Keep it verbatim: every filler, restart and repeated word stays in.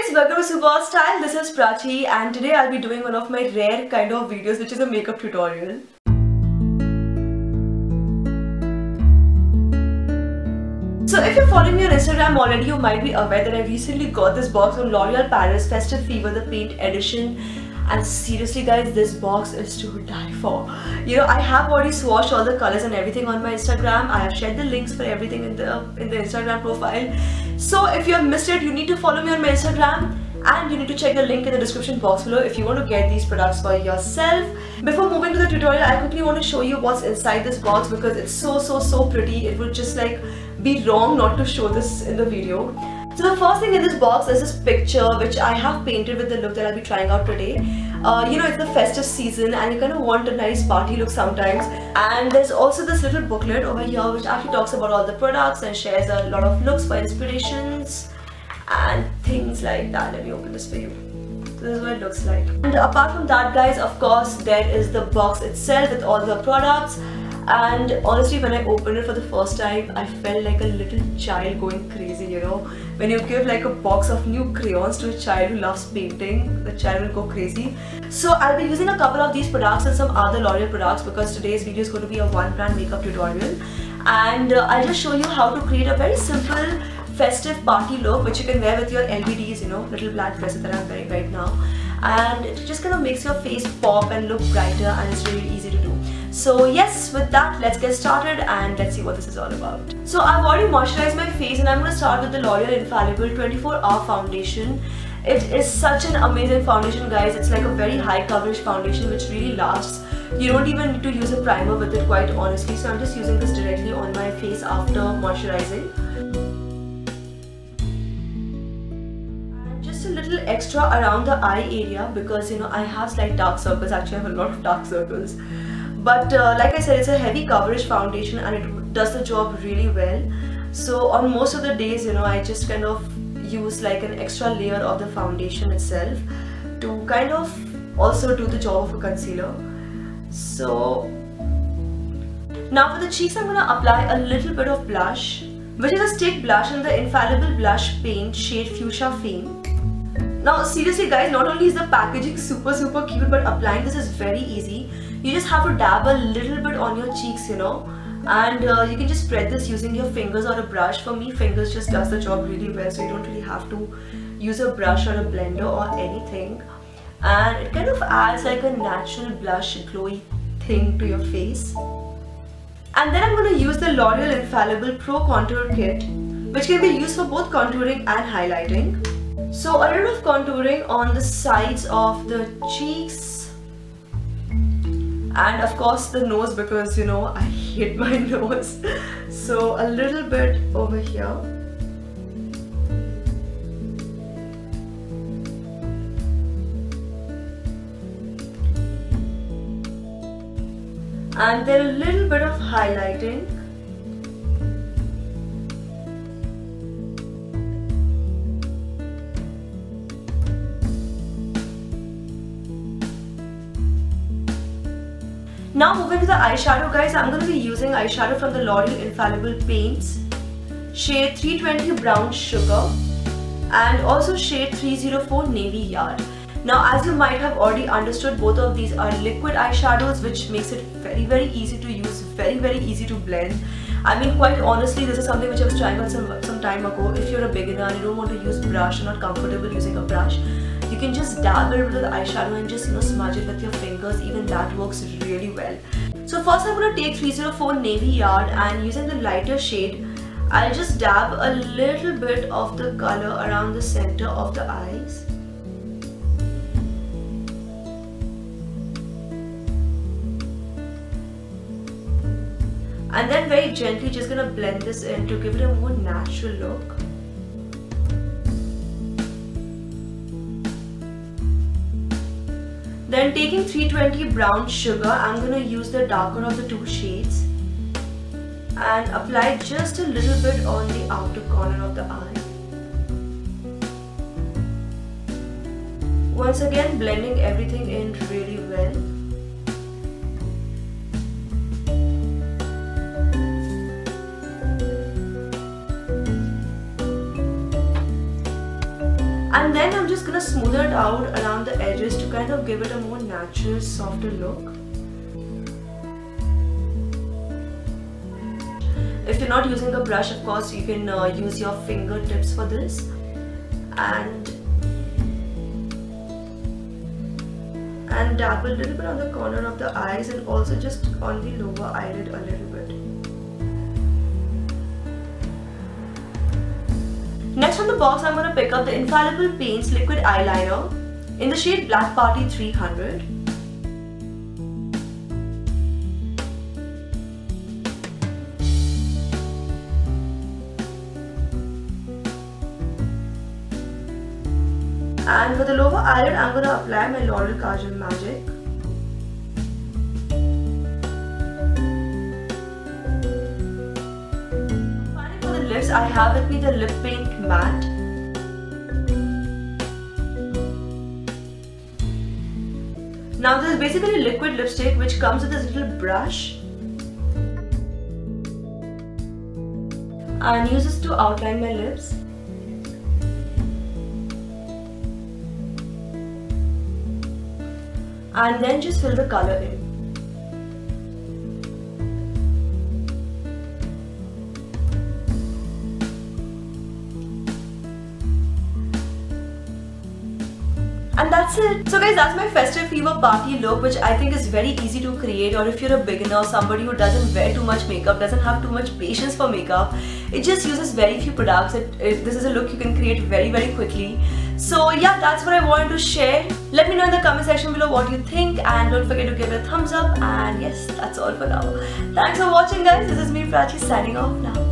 guys, welcome to Super Style. This is Prachi and today I'll be doing one of my rare kind of videos, which is a makeup tutorial. So if you're following me on Instagram already, you might be aware that I recently got this box from L'Oreal Paris Festive Fever, the paint edition. And seriously guys, this box is to die for. You know, I have already swatched all the colors and everything on my Instagram. I have shared the links for everything in the in the Instagram profile. So if you have missed it, you need to follow me on my Instagram and you need to check the link in the description box below if you want to get these products for yourself. Before moving to the tutorial, I quickly want to show you what's inside this box because it's so so so pretty. It would just like be wrong not to show this in the video. So the first thing in this box is this picture which I have painted with the look that I'll be trying out today. Uh, you know, it's the festive season and you kind of want a nice party look sometimes. And there's also this little booklet over here which actually talks about all the products and shares a lot of looks for inspirations and things like that. Let me open this for you. So this is what it looks like. And apart from that guys, of course, there is the box itself with all the products. And honestly, when I opened it for the first time, I felt like a little child going crazy, you know. When you give like a box of new crayons to a child who loves painting, the child will go crazy. So I'll be using a couple of these products and some other L'Oreal products because today's video is going to be a one brand makeup tutorial. And uh, I'll just show you how to create a very simple festive party look which you can wear with your L V Ds, you know, little black dresses that I'm wearing right now. And it just kind of makes your face pop and look brighter, and it's really easy to do. So yes, with that, let's get started and let's see what this is all about. So I've already moisturized my face and I'm going to start with the L'Oreal Infallible twenty-four hour foundation. It is such an amazing foundation guys. It's like a very high coverage foundation which really lasts. You don't even need to use a primer with it, quite honestly. So I'm just using this directly on my face after moisturizing. A little extra around the eye area because you know I have slight dark circles. Actually I have a lot of dark circles, but uh, like I said, it's a heavy coverage foundation and it does the job really well. So on most of the days, you know, I just kind of use like an extra layer of the foundation itself to kind of also do the job of a concealer. So now for the cheeks, I'm gonna apply a little bit of blush, which is a stick blush in the Infallible Blush Paint shade Fuchsia Fame. Now seriously guys, not only is the packaging super super cute, but applying this is very easy. You just have to dab a little bit on your cheeks, you know, and uh, you can just spread this using your fingers or a brush. For me, fingers just does the job really well, so you don't really have to use a brush or a blender or anything. And it kind of adds like a natural blush glowy thing to your face. And then I'm going to use the L'Oreal Infallible Pro Contour Kit, which can be used for both contouring and highlighting. So a little of contouring on the sides of the cheeks and of course the nose because you know I hate my nose. So a little bit over here. And then a little bit of highlighting. Now moving to the eyeshadow guys, I'm going to be using eyeshadow from the L'Oreal Infallible Paints, shade three twenty Brown Sugar and also shade three oh four Navy Yard. Now as you might have already understood, both of these are liquid eyeshadows which makes it very very easy to use, very very easy to blend. I mean, quite honestly, this is something which I was trying out some, some time ago. If you're a beginner and you don't want to use brush, you're not comfortable using a brush, you can just dab it with the eyeshadow and just you know smudge it with your fingers. Even that works really well. So first I'm going to take three oh four Navy Yard and using the lighter shade, I'll just dab a little bit of the color around the center of the eyes. And then very gently just going to blend this in to give it a more natural look. Then taking three twenty Brown Sugar, I'm going to use the darker of the two shades and apply just a little bit on the outer corner of the eye. Once again blending everything in really well. And then I'm just gonna smooth it out around the edges to kind of give it a more natural, softer look. If you're not using a brush, of course, you can uh, use your fingertips for this. And and dabble a little bit on the corner of the eyes and also just on the lower eyelid a little bit. Next on the box, I'm going to pick up the Infallible Paints Liquid Eyeliner in the shade Black Party three hundred. And for the lower eyelid, I'm going to apply my L'Oreal Kajal Magic. Finally, for the lips, I have with me the Lip Paint Matte. Now this is basically liquid lipstick which comes with this little brush and use this to outline my lips. And then just fill the color in. And that's it. So guys, that's my festive fever party look, which I think is very easy to create. Or if you're a beginner, somebody who doesn't wear too much makeup, doesn't have too much patience for makeup, it just uses very few products. It, it, this is a look you can create very very quickly. So yeah, that's what I wanted to share. Let me know in the comment section below what you think, and don't forget to give it a thumbs up. And yes, that's all for now. Thanks for watching guys. This is me, Prachi, signing off now.